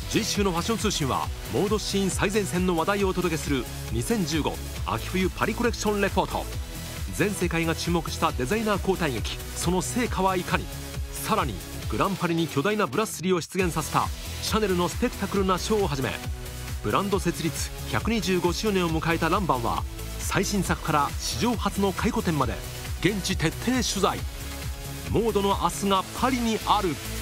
次週のファッション通信はモードシーン最前線の話題をお届けする2015秋冬パリコレクションレポート。全世界が注目したデザイナー交代劇、その成果はいかに。さらにグランパリに巨大なブラッスリーを出現させたシャネルのスペクタクルなショーをはじめ、ブランド設立125周年を迎えたランバンは最新作から史上初の回顧展まで現地徹底取材。モードの明日がパリにある。